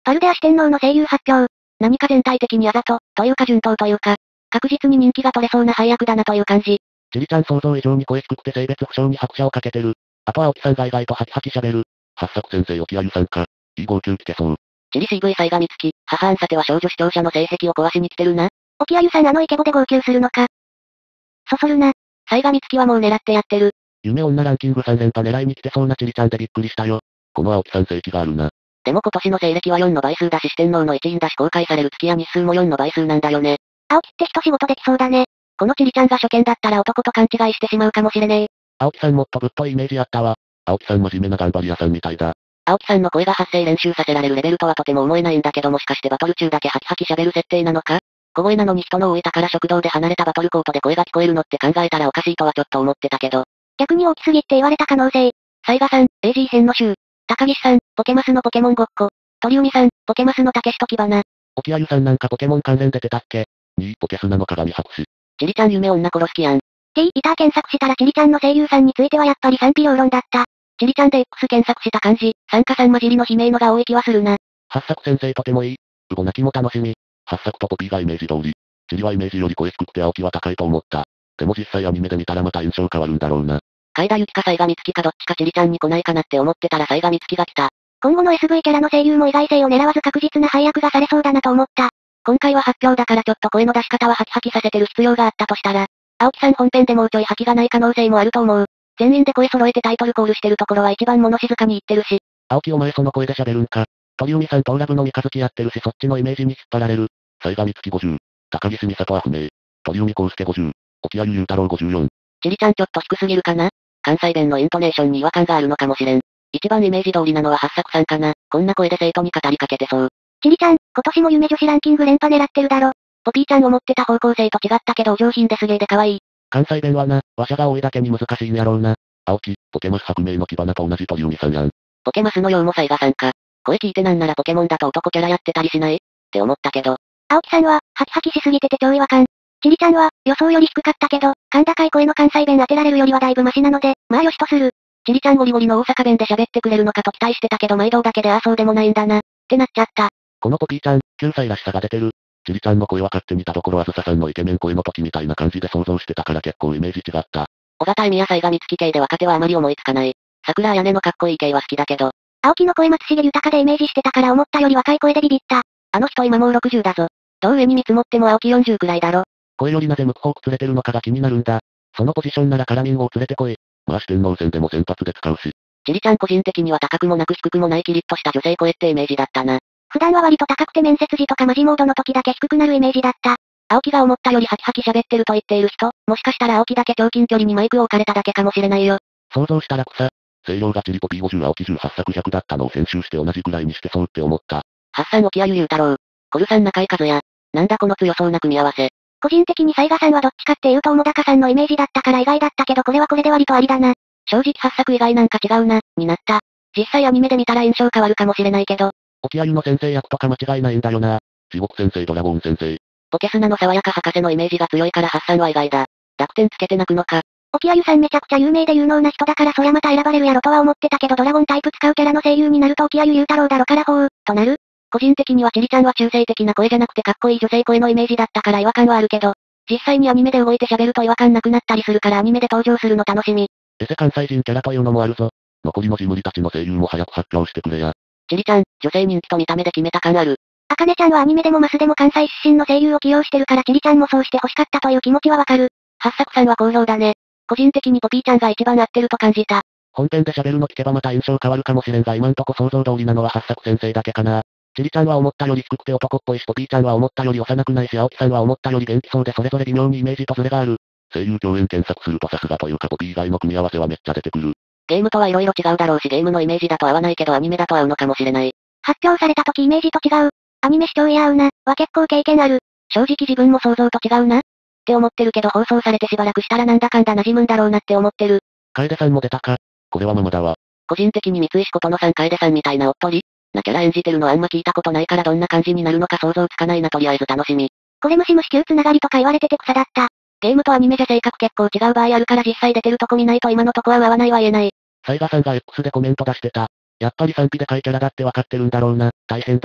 パルデア四天王の声優発表。何か全体的にあざというか順当というか、確実に人気が取れそうな配役だなという感じ。 チリちゃん想像以上に声低くて性別不詳に拍車をかけてる。あと青木さんが意外とハキハキ喋る。八作先生沖あゆさんか。いい号泣聞けそう。 チリ CV 西賀美月、母アンサテは少女視聴者の性癖を壊しに来てるな。沖あゆさんイケボで号泣するのか。そそるな。西賀美月はもう狙ってやってる。 夢女ランキング3連覇狙いに来てそうなチリちゃんでびっくりしたよ。この青木さん性気があるな。 でも今年の西暦は4の倍数だし四天王の一員だし公開される月や日数も4の倍数なんだよね。青木って一仕事できそうだね。このチリちゃんが初見だったら男と勘違いしてしまうかもしれねえ。 青木さんもっとぶっといイメージあったわ。青木さん真面目な頑張り屋さんみたいだ。 青木さんの声が発声練習させられるレベルとはとても思えないんだけどもしかしてバトル中だけハキハキ喋る設定なのか？小声なのに人の多い宝食堂で離れたバトルコートで声が聞こえるのって考えたらおかしいとはちょっと思ってたけど。逆に大きすぎって言われた可能性。サイガさん、AG 編の週。高岸さん、ポケマスのポケモンごっこ。鳥海さん、ポケマスのたけしときばな。 沖あゆさんなんかポケモン関連出てたっけ？ポケスナの鏡博士。 チリちゃん夢女殺す気やん。イター検索したらチリちゃんの声優さんについてはやっぱり賛否両論だった。チリちゃんで X 検索した感じ、参加さん混じりの悲鳴のが多い気はするな。 八作先生とてもいい。ウゴ泣きも楽しみ。八作とポピーがイメージ通り。チリはイメージより声低くて青木は高いと思った。でも実際アニメで見たらまた印象変わるんだろうな。 海田ゆきか西賀美月かどっちかチリちゃんに来ないかなって思ってたら西賀美月が来た。今後の SV キャラの声優も意外性を狙わず確実な配役がされそうだなと思った。今回は発表だからちょっと声の出し方はハキハキさせてる必要があったとしたら、青木さん本編でもうちょい吐きがない可能性もあると思う。全員で声揃えてタイトルコールしてるところは一番物静かに言ってるし。 青木お前その声で喋るんか。鳥海さんとラブの三日月やってるしそっちのイメージに引っ張られる。西賀美月50。高岸美里は不明。鳥海康介50。沖あゆゆうたろう54。 チリちゃんちょっと低すぎるかな？関西弁のイントネーションに違和感があるのかもしれん。一番イメージ通りなのは八作さんかな。こんな声で生徒に語りかけてそう。チリちゃん、今年も夢女子ランキング連覇狙ってるだろ。ポピーちゃん思ってた方向性と違ったけどお上品ですげーで可愛い。 関西弁はな、話者が多いだけに難しいんやろうな。青木、ポケマス革命の火花と同じ鳥海さんやん。 ポケマスのようも西賀さんか。声聞いてなんならポケモンだと男キャラやってたりしない？って思ったけど。青木さんは、ハキハキしすぎてて超違和感。チリちゃんは、予想より低かったけど、甲高い声の関西弁当てられるよりはだいぶマシなので、まあよしとする。チリちゃんゴリゴリの大阪弁で喋ってくれるのかと期待してたけど毎度だけでそうでもないんだな。ってなっちゃった。 このポピーちゃん、9歳らしさが出てる。チリちゃんの声は勝手に見たところあずささんのイケメン声の時みたいな感じで想像してたから結構イメージ違った。 尾形恵美や西賀美月系で若手はあまり思いつかない。桜彩音のかっこいい系は好きだけど。青木の声松重豊でイメージしてたから思ったより若い声でビビった。あの人今もう60だぞ。どう上に見積もっても青木40くらいだろ。 声よりなぜ向く方く連れてるのかが気になるんだ。そのポジションならカラミンゴを連れてこい。まあ四天王戦でも先発で使うし。 チリちゃん個人的には高くもなく低くもないキリッとした女性声ってイメージだったな。普段は割と高くて面接時とかマジモードの時だけ低くなるイメージだった。青木が思ったよりハキハキ喋ってると言っている人、もしかしたら青木だけ超近距離にマイクを置かれただけかもしれないよ。 想像したら草。声量がチリポピー50青木18作100だったのを編集して同じくらいにしてそうって思った。 ハッサン沖あゆゆうたろう。コルさん中井和也。なんだこの強そうな組み合わせ。個人的に西賀さんはどっちかっていうと友高さんのイメージだったから意外だったけどこれはこれで割とありだな。正直8作以外なんか違うな、になった。実際アニメで見たら印象変わるかもしれないけど。 沖あゆの先生役とか間違いないんだよな。地獄先生ドラゴン先生。 ポケスナの爽やか博士のイメージが強いからハッサンは意外だ。濁点つけて泣くのか。沖あゆさんめちゃくちゃ有名で有能な人だからそりゃまた選ばれるやろとは思ってたけどドラゴンタイプ使うキャラの声優になると沖あゆゆうたろうだろからほう、となる。個人的にはチリちゃんは中性的な声じゃなくてかっこいい女性声のイメージだったから違和感はあるけど、実際にアニメで動いて喋ると違和感なくなったりするからアニメで登場するの楽しみ。 エセ関西人キャラというのもあるぞ。残りのジムリたちの声優も早く発表してくれや。 チリちゃん、女性人気と見た目で決めた感ある。あかねちゃんはアニメでもマスでも関西出身の声優を起用してるからチリちゃんもそうして欲しかったという気持ちはわかる。八作さんは好評だね。個人的にポピーちゃんが一番合ってると感じた。 本編で喋るの聞けばまた印象変わるかもしれんが今んとこ想像通りなのは八作先生だけかな。チリちゃんは思ったより低くて男っぽいしポピーちゃんは思ったより幼くないし青木さんは思ったより元気そうでそれぞれ微妙にイメージとズレがある。声優共演検索するとさすがというかポピー以外の組み合わせはめっちゃ出てくる。 ゲームとは色々違うだろうしゲームのイメージだと合わないけどアニメだと合うのかもしれない。発表された時イメージと違う。アニメ視聴いや合うな、は結構経験ある。正直自分も想像と違うな。って思ってるけど放送されてしばらくしたらなんだかんだ馴染むんだろうなって思ってる。 楓さんも出たか。これはママだわ。 個人的に三石琴乃さん楓さんみたいなおっとりなキャラ演じてるのあんま聞いたことないからどんな感じになるのか想像つかないなとりあえず楽しみ。これムシムシ級つながりとか言われてて草だった。ゲームとアニメじゃ性格結構違う場合あるから実際出てるとこ見ないと今のとこは合わないは言えない。 サイガさんが X でコメント出してた。やっぱり賛否でかいキャラだってわかってるんだろうな。大変だ。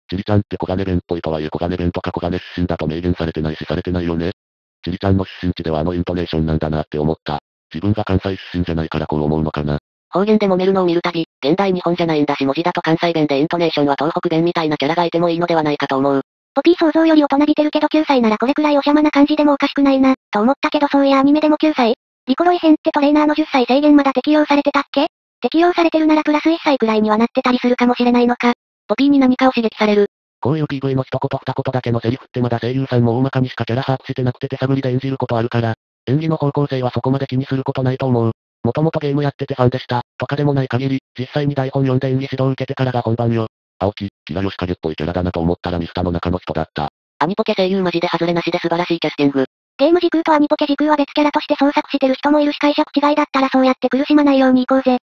チリちゃんって小金弁っぽいとはいえ小金弁とか小金出身だと明言されてないしされてないよね。チリちゃんの出身地ではあのイントネーションなんだなって思った。自分が関西出身じゃないからこう思うのかな。 方言で揉めるのを見るたび、現代日本じゃないんだし文字だと関西弁でイントネーションは東北弁みたいなキャラがいてもいいのではないかと思う。ポピー想像より大人びてるけど9歳ならこれくらいおしゃまな感じでもおかしくないな、と思ったけどそういやアニメでも9歳？リコロイ編ってトレーナーの10歳制限まだ適用されてたっけ？適用されてるならプラス1歳くらいにはなってたりするかもしれないのか。ポピーに何かを刺激される。 こういう PV の一言二言だけのセリフってまだ声優さんも大まかにしかキャラ把握してなくて手探りで演じることあるから、演技の方向性はそこまで気にすることないと思う。もともとゲームやっててファンでした、とかでもない限り、実際に台本読んで演技指導を受けてからが本番よ。青木、キラヨシカゲっぽいキャラだなと思ったらミスタの中の人だった。 アニポケ声優マジで外れなしで素晴らしいキャスティング。ゲーム時空とアニポケ時空は別キャラとして創作してる人もいるし解釈違いだったらそうやって苦しまないようにいこうぜ。